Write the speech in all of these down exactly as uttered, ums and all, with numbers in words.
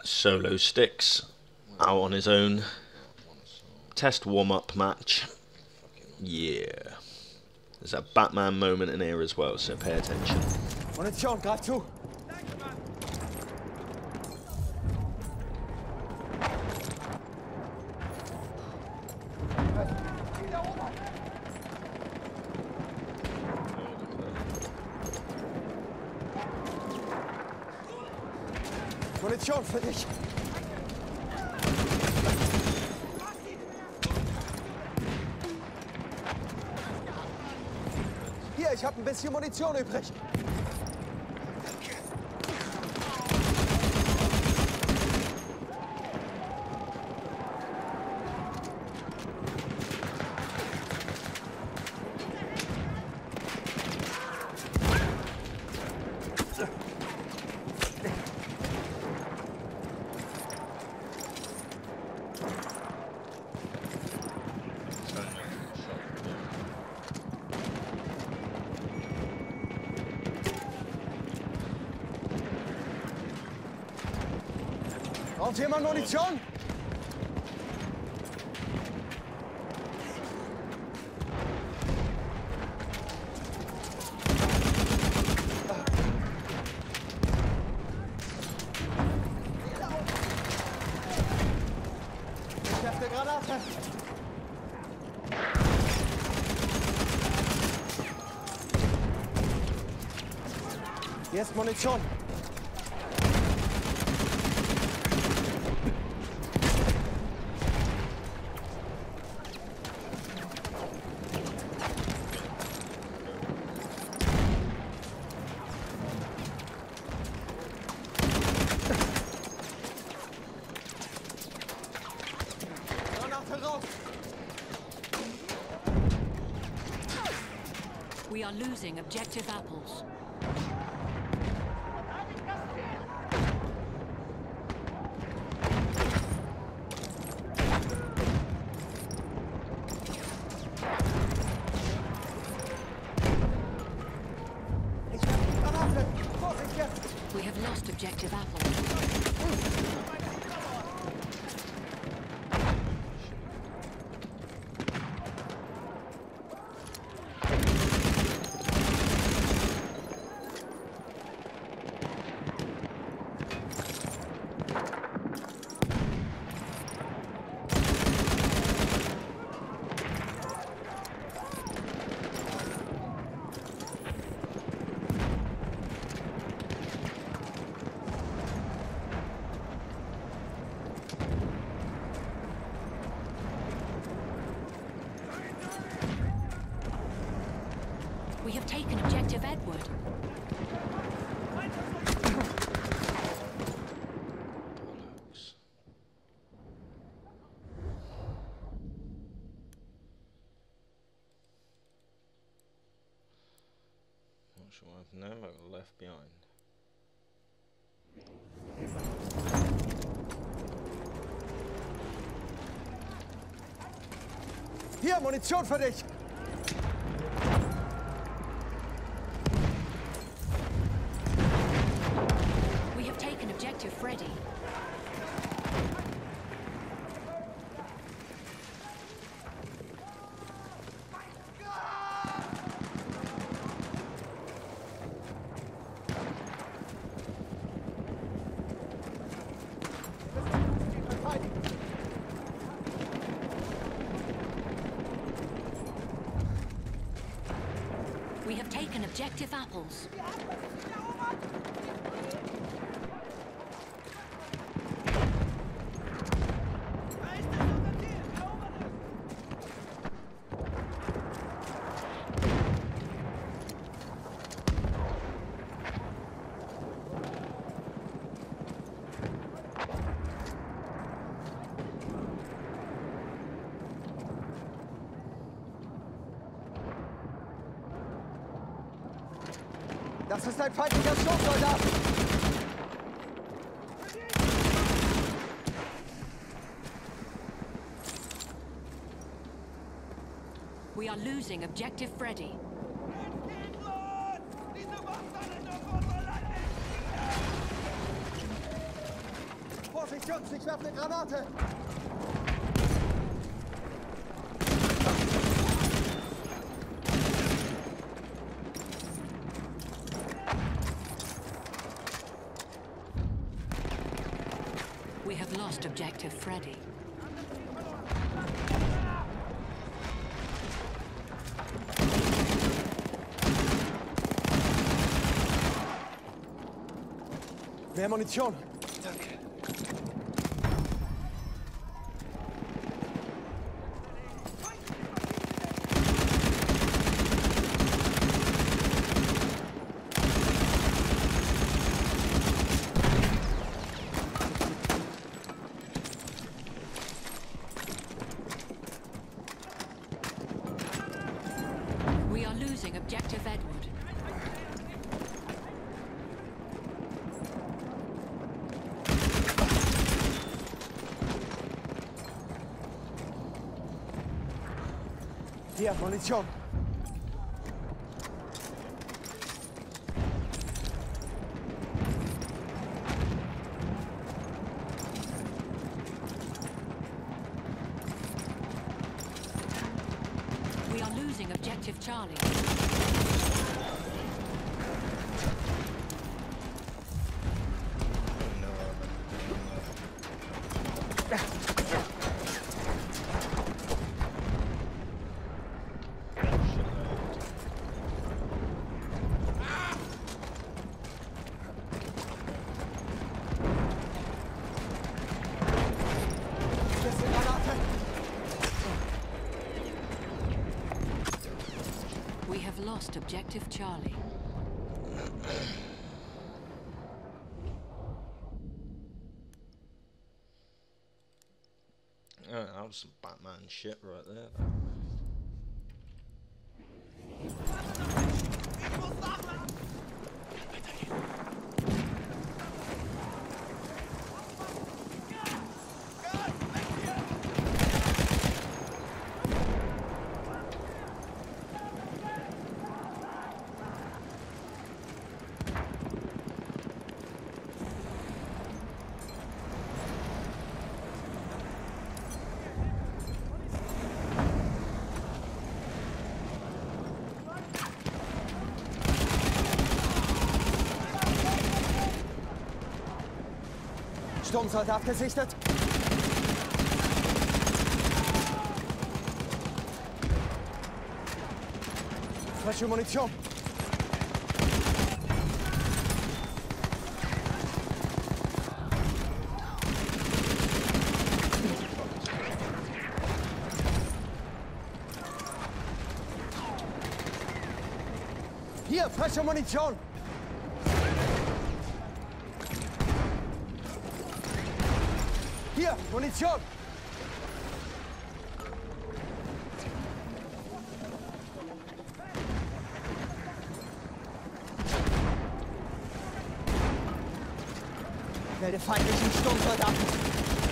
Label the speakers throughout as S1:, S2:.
S1: Solo Sticks out on his own. Test warm-up match. Yeah. There's a Batman moment in here as well, so pay attention.
S2: Munition, greif zu! Munition für dich! Hier, ich habe ein bisschen Munition übrig. Braucht jemand Munition? Ich werfe eine Granate. Hier ist Munition.
S3: We are losing objective apples. We have lost objective apples. We have taken objective Edward.
S1: Not sure I've never left behind.
S2: Hier, Munition für dich!
S3: We have taken objective Freddy. We have taken objective apples.
S2: Das ist ein feindlicher Sturmsoldat!
S3: We are losing objective Freddy.
S2: Munitions, ich werfe eine Granate!
S3: We have lost objective Freddy.
S2: Mehr Munition! Danke.
S3: We are losing objective Edward.
S2: Hier, Munition!
S3: We are losing objective Charlie.
S2: Hier ist eine Granate!
S3: We have lost objective Charlie.
S1: Oh, that was some Batman shit right there.
S2: Sturmsoldat gesichtet! Frische Munition! Hier, frische Munition! Hier, Munition! Melde feindlichen Sturmsoldaten!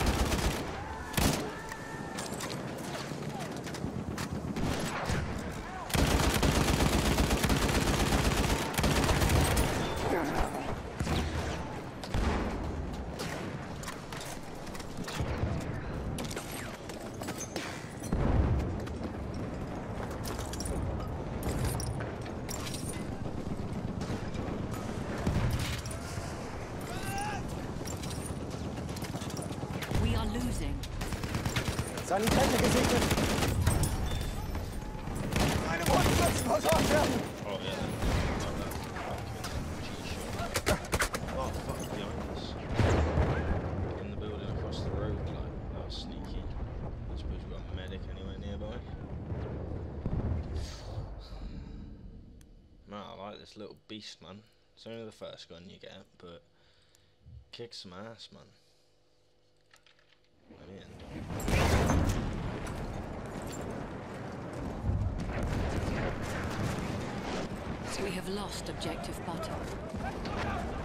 S3: We are losing.
S2: Sanitäter gesichtet! Meine Wunden müssen versorgt werden!
S1: Oh yeah. Oh fuck, behind us. In the building across the road, like, that was sneaky. I suppose we've got a medic anywhere nearby. Man, I like this little beast, man. It's only the first gun you get, but kicks some ass, man. Let me in.
S3: We have lost objective Butter.